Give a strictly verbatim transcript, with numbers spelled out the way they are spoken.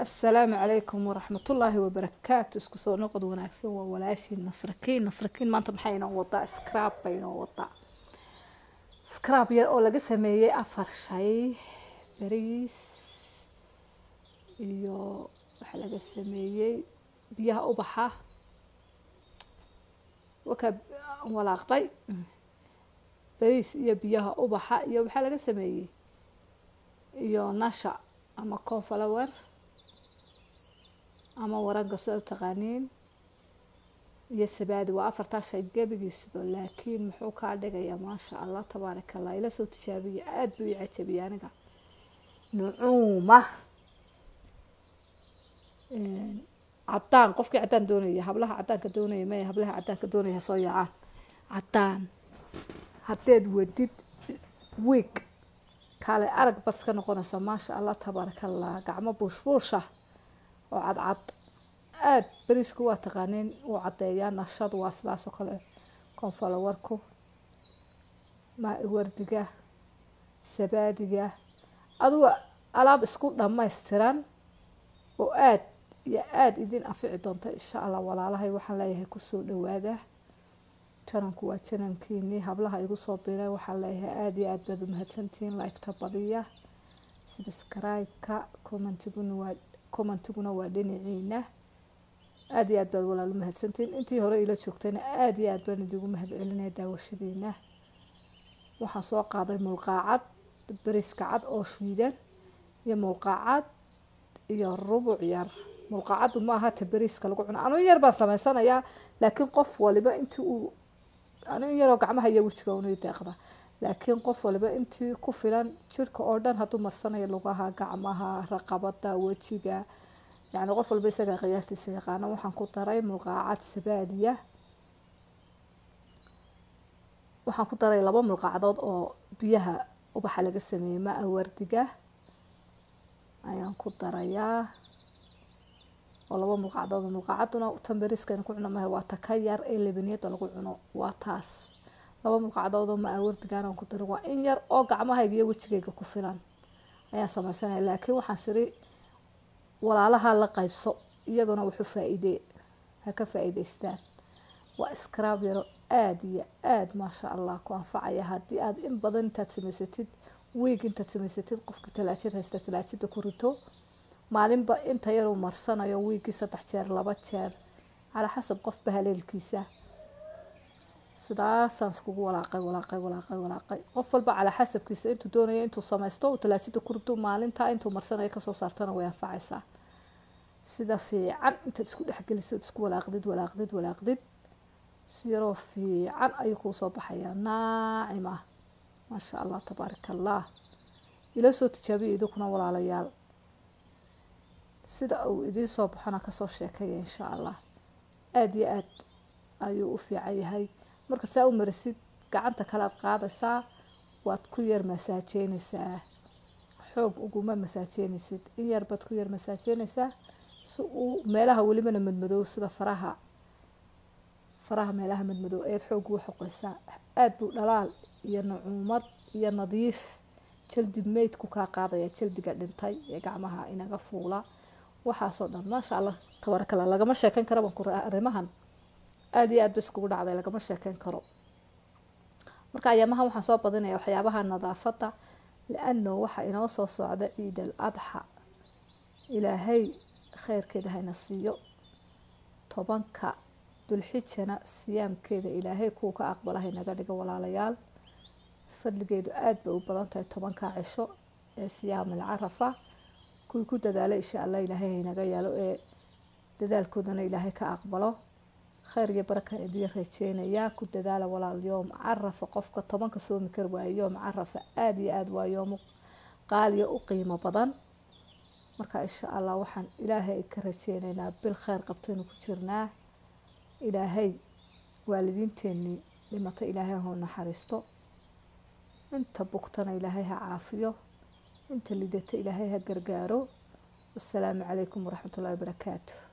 السلام عليكم ورحمة الله وبركاته. اسكو سو نقد وناكسن وولاشي نصركين نصركين maanta maxay inoo wadaa scrap bay inoo wadaa scrap yar oo laga sameeyay afar shay bariis iyo waxa laga sameeyay biyaha ubaxa waka walaaqtay bariis iyo biyaha ubaxa iyo waxa laga sameeyay iyo nasha ama cornflour ama waraga soo taqaaniin iyo sabaadi waa afarta shay gabigiisba laakiin muxuu ka dhigayaa ma sha Allah tabaaraka Allah ila soo tijaabiye aad buu yacabiye aniga nuuma een cadaan qofkii cadaan doonaya hablaha cadaanka doonaya ma hablaha cadaanka doonaya soo yacaan cadaan hadeed wadid week kale arag bas ka noqonaysa ma sha Allah tabaaraka Allah gacmo buushbuusha oo cad cad aad bariisku waa taqaaneen oo cadeeyaan nashad waa sidaas oo kale cornflourku ma wardiga sabaadiga aduu alaab isku dhameystiran oo aad iyo aad idin anfici doonta insha Allah walaalahay waxaan leeyahay ku soo dhawaada channelku waa channelkiini hablaha igu soo biiray waxaan leeyahay aad iyo aad baad u mahadsantiin like ta badiya subscribe-ka comment-guna waa comment-guna waa dhiniciina aad iyo aad baad walaalo mahadsantiin intii hore ila joogtayna aad iyo aad baan idigu mahadcelinay daawashadiina waxaan soo qaaday mulqaacad bariiska cad oo shiidan iyo mulqaacad iyo rubuc yar mulqaacadu ma aha ta bariiska lagu cuno anu yar baan sameysanayaa laakiin qof waliba intii uu anu yar oo gacmaha iyo wajiga uu deeqda laakiin qof waliba intii ku filan jirka oo dhan haduu marsanayo lugaha gacmaha raqabada wajiga يعني qof walba isaga qiyaastii yaqaan waxaan ku daray mulqaacad sabaadiya waxaan ku daray laba mulqaacadood oo biyaha ubaxa laga sameeyay ma wardiga ayaan ku darayaa oo laba mulqaacadood mulqaacaduna tambariiska ku cuno ma waa ta ka yar ee lebaniyada lagu cuno waa taas laba mulqaacadood oo ma wardiga aan ku daray waa in yar oo gacmahayga iyo wajigayga ku filan ayaan sameeyay laakiin waxaan siri walaalaha la qaybso iyaguna wuxuu faa'iido ha ka faa'iideystaan waa scrap yaro aad iyo aad ma sha Allah ku anfacaya hadii aad in badan inta sameysatid week inta sameysatid qofka talaajid haysta talaajida ku rito maalinba inta yar uu marsanayo weekii saddex jeer laba jeer ala xasab qof bahaleelkiisa sidaas aan isku walaaqay walaaqay walaaqay walaaqay qof walba ala xasabkiisa intuu doonayo intuu sameysto talaajida ku rito maalinta intuu marsanayo ka soo saartana way anfacaysaa sida fiican inta isku dhaxgeliso isku walaaqdid walaaqdid walaaqdid siro fiican ay ku soo baxayaan naacima ma sha Allah tabaaraka Allah ila soo tijaabiyo kuna walaalayaal sida uu idin soo baxana ka soo sheekay insha Allah aad iyo aad ayuu u fiican yahay marka saa u marisid gacanta kala qaadaysaa waad ku yar masaajeynaysaa xoog uguma masaajeynaysid in yar bad ku yar masaajeynaysaa si uu meelaha waliba madmadow sida faraha faraha meelaha madmadow ee xoog u xoqaysaa aad buu dhalaal iyo nacuumad iyo nadiif jildi meed ku ka qaadaya jildiga dhintay ee gacmaha inaga fuula waxa soo dhan ma sha Allah tabaaraka Allah laga ma sheekan karo ban ku arimahan aad iyo aad bas kugu dhacday laga ma sheekan karo marka ayamaha waxaan soo badinayaa waxyaabaha nadaafada laano waxa inoo soo socda ciid al-adha ilaahay khayrkeeda hayna siiyo tobanka dulxijana siyaamkeeda ilaahay ku ka aqbalahay naga dhigo walaalayaal fadligeedu aad bay u badan tahay tobanka cisho ee siyaam al-arafa ku ku dadaalo insha Allah ilaahay naga yaalo ee dadaalkoodana ilaahay ka aqbalo خير يا بركة إدي رجينا يا كنت دالة ولا اليوم عرف قفك طبعا كسومي كروا يوم عرف آدي آد ويوم قال يا أقيم بدن مركا إن شاء الله وحن إلهي كرجينا بالخير قبتين وكشرناه إلهي والدين تاني لما إلهي هون حرستو أنت بقتنا إلهي عافيه أنت اللي دت إلهي قرقارو والسلام عليكم ورحمة الله وبركاته.